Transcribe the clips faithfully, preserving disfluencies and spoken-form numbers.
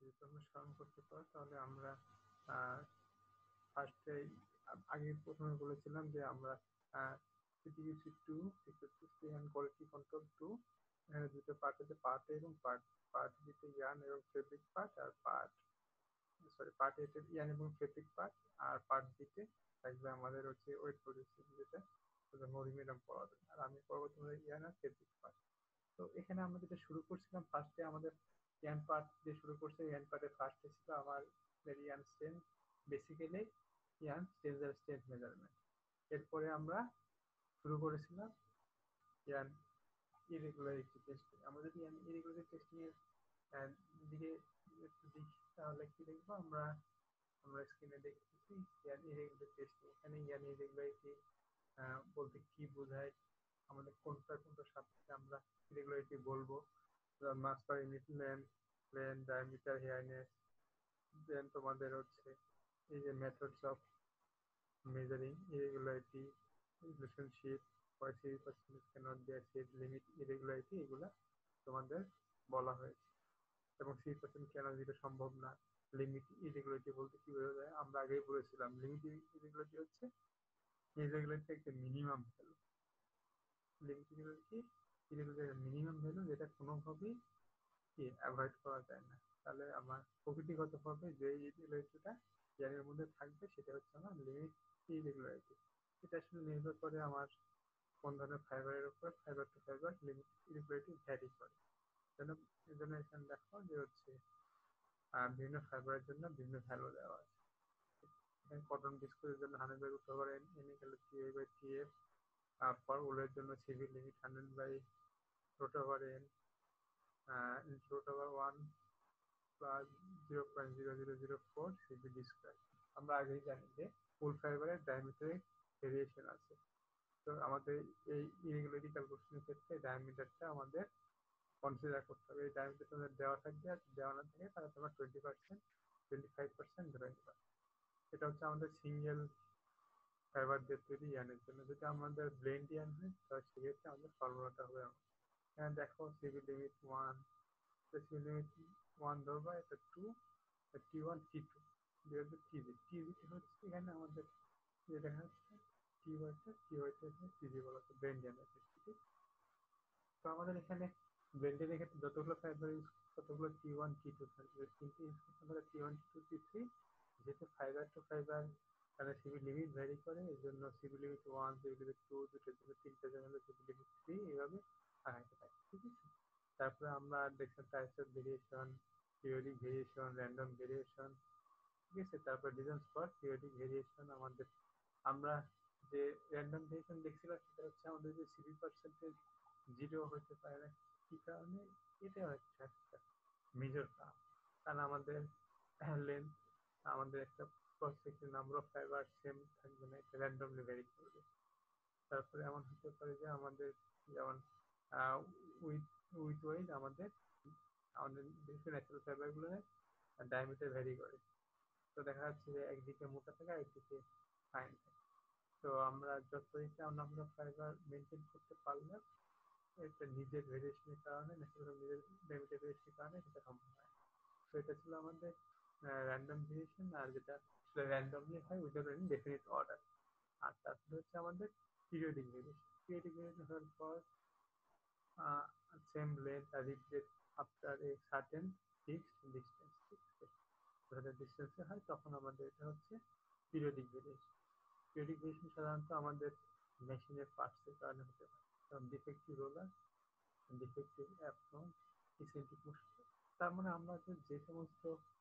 যদি তোমরা স্মরণ করতে পারো তাহলে আমরা ফার্স্টে আগে প্রথমে বলেছিলাম যে আমরা CTUC two security and quality control two, এখানে দুটো পার্ট আছে, পার্ট এ এবং পার্ট পার্ট বিতে ইয়ান এবং ফেব্রিক পার্ট, আর পার্ট সরি পার্ট এতে ইয়ান এবং ফেব্রিক পার্ট, আর পার্ট বিতে থাকবে আমাদের হচ্ছে ওয়েট প্রডিউসিং, যেটা মরি ম্যাডাম পড়াবে আর আমি পড়বো তোমাদের ইয়ান আর ফেব্রিক পার্ট। তো এখানে আমরা যেটা শুরু করছিলাম ফার্স্টে আমাদের ইয়ান পার্ট দিয়ে শুরু করছে। ইয়ান পার্টের ফার্স্টে ছিল আমার yarn strain, basically yarn stranger state measurement. এরপরে আমরা শুরু করেছিলাম ইয়ান ইরেগুলারিটি টেস্টিং। আমরা যদি ইয়ান ইরেগুলারিটি টেস্টিং এর দিকে একটু দেখি তাহলে কি দেখবো আমরা আমরা স্ক্রিনে দেখতেছি ইয়ান ইরেগুলারিটি টেস্টিং। এখানে ইয়ান ইরেগুলারিটি বলতে কি বোঝায়, আমাদের কোনটা কোনটা সাথে আমরা ইরেগুলারিটি বলবো, mass per unit length, length, diameter, hairiness, then তোমাদের হচ্ছে এই যে methods of measuring irregularity, relationship, why three percent cannot be achieved, limit irregularity, এগুলা তোমাদের বলা হয়েছে। এবং থ্রি পার্সেন্ট কেন যেটা সম্ভব না, লিমিট ইরেগুলারিটি বলতে কি বোঝা যায় আমরা আগেই বলেছিলাম। লিমিট ইরেগুলারিটি হচ্ছে ইরেগুলারিটি একটা minimum value, limit irregularity irregularity minimum value যেটা কোনোভাবেই কি অ্যাভয়েড করা যায় না। তাহলে আমার প্রকৃতিগতভাবে যে ইরেগুলারিটিটা এর মধ্যে থাকবে সেটা হচ্ছে আমার লিমিট ইরেগুলারিটি। এটা আসলে নির্ভর করে আমার কোন ধরনের ফাইবারের উপর, fibre to fibre limit irregularity vary করে। এই জন্য এখানে দেখো যে হচ্ছে বিভিন্ন ফাইবারের জন্য বিভিন্ন ভ্যালু দেওয়া আছে। এখানে কটন বিস্কুটের জন্য hundred by root over N, N equal to T by T F, for উলের জন্য CV limit hundred by root over N root over one plus zero point zero zero zero four CV D square. আমরা আগেই জানি যে উল ফাইবারের ডায়ামিটারে variation আছে। তো আমাদের এই ইরেগুলারিটি ক্যালকুলেশনের ক্ষেত্রে ডায়ামিটারটা আমাদের কনসিডার করতে হবে। এই ডায়ামিটার তোমাদের দেওয়া থাকবে, আর দেওয়া না থাকে তাহলে তোমার twenty percent twenty five percent ধরে নিবা। এটা হচ্ছে আমাদের সিঙ্গেল ফাইবার দিয়ে তৈরি ইয়ানের জন্য। যদি আমাদের ব্লেন্ড ইয়ান হয় তাহলে সেক্ষেত্রে আমাদের ফর্মুলাটা হবে এখানে দেখো CV limit one, CV limit one ধরবা, এটা two, T one T two TV TV হচ্ছে এখানে আমাদের যে দেখা যাচ্ছে টি ওয়াইটা টি ওয়াইটা টিভি বলা হচ্ছে ব্লেন্ড ইয়ানের ক্ষেত্রে। তো আমাদের এখানে ব্লেন্ডের ক্ষেত্রে যতগুলো ফাইবার ইউজ ততগুলো টি ওয়ান টি টু থাকবে, কিন্তু ইউজ করতে পারে T one T two T three, যেহেতু ফাইবার টু ফাইবার তাহলে সিভি লিমিট ভ্যারি করে, এই জন্য CV limit one, CV limit two, দুটোর জন্য তিনটার জন্য সিভি লিমিট থ্রি, এইভাবে আগাইতে থাকে। ঠিক আছে, তারপরে আমরা দেখলাম types of variation, periodic variation, random variation. ঠিক আছে, তারপর রিজনস ফর পিরিয়ডিক ভেরিয়েশন। আমাদের আমরা যে র্যান্ডম ভেরিয়েশন দেখছিলাম সেটা হচ্ছে আমাদের যে সিভি পার্সেন্টেজ জিরো হতে পারে না, কি কারণে, এটা হচ্ছে একটা মেজর কারণ। কারণ আমাদের লেন্থ, আমাদের একটা prospective number of fibre same থাকবে না, এটা র্যান্ডমলি ভ্যারি করবে। তারপরে এমন হতে পারে যে আমাদের যেমন উইথ উইথ ওয়াইজ আমাদের আমাদের বিভিন্ন ন্যাচারাল ফাইবার গুলো ডায়ামিটার ভ্যারি করে। তো দেখা যাচ্ছে যে একদিকে মোটা থাকে একদিকে ফাইন থাকে। তো আমরা যতই নাম্বার অফ ফাইবার মেনটেন করতে পারলে এটা নিজের ভেরিয়েশনের কারণে, ন্যাচারাল নিজের ডায়ামিটার ভেরিয়েশনের কারণে সেটা সম্ভব হয়। তো এটা ছিল আমাদের র্যান্ডম ভেরিয়েশন, আর যেটা র্যান্ডমলি হয় উইদাউট এনি ডেফিনিট অর্ডার। আর তারপরে হচ্ছে আমাদের পিরিয়ডিক ভেরিয়েশন। পিরিয়ডিক ভেরিয়েশন হওয়ার পর সেম লেন্থ আর repeated after a certain fixed distance. ঠিক আছে, যখন ডিস্টেন্সে হয় তখন আমাদের এটা হচ্ছে পিরিয়ডিক ভেরিয়েশন। পিরিয়ডিক ভেরিয়েশন সাধারণত আমাদের মেশিনের পার্টসের কারণে হতে পারে, যেমন defective roller, defective apron, eccentric motion. তার মানে আমরা যে সমস্ত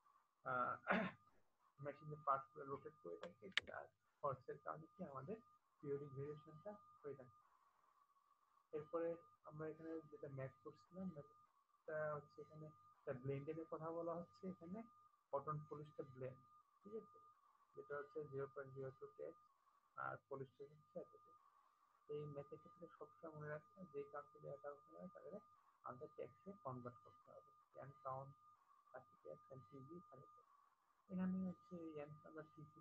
মেশিনের পার্টসগুলো রোটেট করে থাকি তার ফোর্সের কারণে কি আমাদের পিরিয়ডিক ভেরিয়েশনটা হয়ে থাকে। এরপরে আমরা এখানে যেটা ম্যাথ করছিলাম, ম্যাথটা হচ্ছে এখানে ব্লেন্ডের কথা বলা হচ্ছে, এখানে কটন পলিস্টার ব্লেন্ড। ঠিক আছে, যেটা হচ্ছে zero point zero two tex, আর পলিস্টার হচ্ছে এতটুকু। এই ম্যাথের ক্ষেত্রে সবসময় মনে রাখতে হবে যে কাউন্টে অ্যাকাউন্ট হয় তাদের আমাদের ট্যাক্সে কনভার্ট করতে হবে। N count thirty tex and TV thirty tex. এখানে হচ্ছে এন কাউন্ট টিভি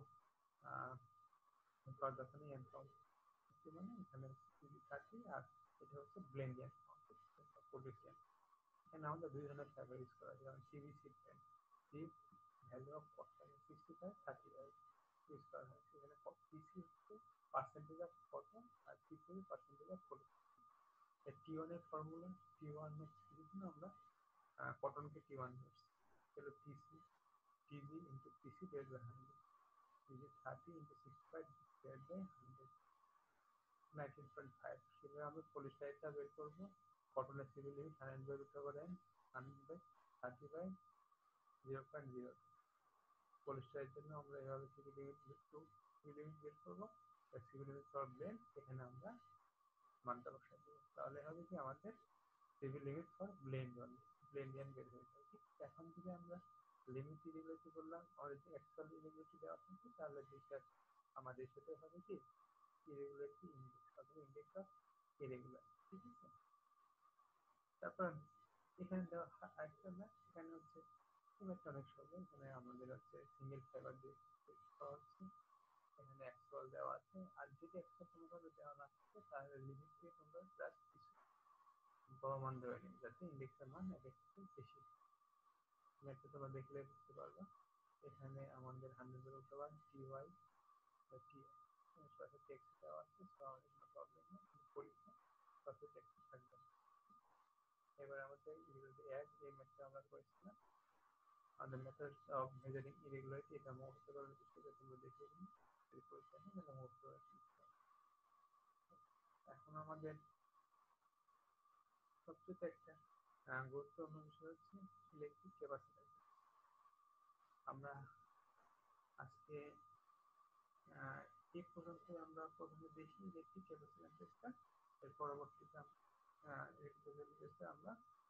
কোনো দরকার নেই। এন কাউন্ট মানে এখানে টিভি থার্টি, আর এটা হচ্ছে ব্লেন্ড এন কাউন্ট পলিসিয়ান। এখানে আমাদের দুই ধরনের ফাইবার ইউজ করা হয়, যেমন CVC blend. if value of cost আছে sixty-five thirty-five ইউজ করা হয়, সেখানে পিসি হচ্ছে পার্সেন্টেজ অফ কটন আর PC percentage of polythene. T one এর ফর্মুলা টি ওয়ান হচ্ছে জন্য আমরা কটনকে টি ওয়ান ধরছি, তাহলে PC TG into PC divide by hundred, PC thirty into sixty five divide by hundred, nineteen point five. সেভাবে আমরা পলিস্টাইরটা বের করবো। কটনের civil limit hundred by root over N, hundred by thirty by zero point zero. পলিস্টারের জন্য আমরা এভাবে civil limit two civil limit বের করবো, সিভিল লিমিট ফর ব্লেন্ড এখানে আমরা মানটা বসাই দেবো। তাহলে হবে কি আমাদের civil limit for blend only, blend yarn বের হয়ে যাবে। ঠিক এখন যদি আমরা লিমিট ইরেগুলারিটি বললাম, আমাদের যে অ্যাকচুয়াল ইরেগুলারিটি দেওয়া থাকে, তাহলে যেটা আমাদের সাথে হবে কি ইরেগুলারিটি ইন্ডেক্স, অথবা ইন্ডেক্স অফ ইরেগুলারিটি। ঠিক আছে, তারপর এখানে দেওয়া আরেকটা না, এখানে হচ্ছে একটা অনেক সহজ, এখানে আমাদের হচ্ছে সিঙ্গেল ফাইবার দিয়ে হচ্ছে, এখানে অ্যাকচুয়াল দেওয়া আছে। আর যদি অ্যাকচুয়াল কোনোভাবে দেওয়া না থাকে, তাহলে লিমিট দিয়ে তোমরা প্লাস কিছু বড় মান ধরে নিই, যাতে ইন্ডেক্সের মান এক একটু বেশি। ম্যাথটা তোমরা দেখলে বুঝতে পারবে। এখানে আমাদের হান্ড্রেড এর উপর টি ওয়াই বা টি সরাসরি টেক্সট দেওয়া আছে, তো আমাদের কোনো প্রবলেম নেই, কিন্তু পরীক্ষা সরাসরি টেক্সট থাকবে। এবার আমাদের ইরেগুলারিটি অ্যাড এই ম্যাথটা আমরা করেছিলাম। আমাদের মেথড অফ মেজারিং ইরেগুলারিটি, এটা মুখস্থ করার চেষ্টা করে তোমরা দেখে নিন, যদি পরীক্ষা হয় তাহলে মুখস্থ করার চেষ্টা করো। এখন আমাদের সবচেয়ে একটা গুরুত্বপূর্ণ বিষয় হচ্ছে ইলেকট্রিক ক্যাপাসিট্যান্স। আমরা আজকে এই পর্যন্ত আমরা প্রথমে দেখি ইলেকট্রিক ক্যাপাসিট্যান্সটা, এর পরবর্তীতে ইলেকট্রিক ক্যাপাসিট্যান্সটা আমরা